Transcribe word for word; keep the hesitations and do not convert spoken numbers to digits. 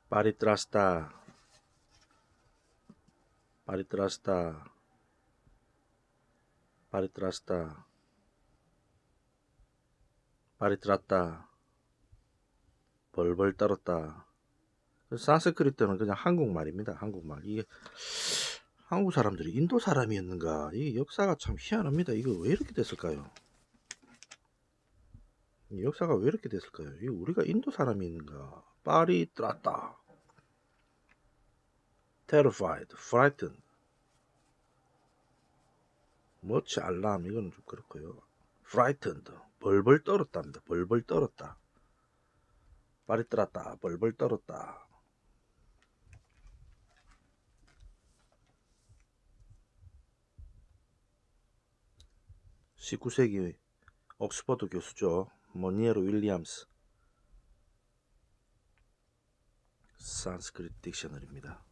파리트라스타, 파리트라스타, 파리트라스타, 파리트라따, 벌벌 떨었다. 산스크리트는 그냥 한국말입니다. 한국말. 이게 한국 사람들이 인도 사람이었는가? 이 역사가 참 희한합니다. 이거 왜 이렇게 됐을까요? 이 역사가 왜 이렇게 됐을까요? 이거 우리가 인도 사람이었는가? 파리트라따, terrified, frightened, much alarm, 이거는 좀 그렇고요. frightened, 벌벌 떨었답니다. 벌벌 떨었다. 파리트라따, 벌벌 떨었다. 십구 세기 옥스퍼드 교수죠. 모니에르 윌리엄스. 산스크리트 딕셔너리입니다.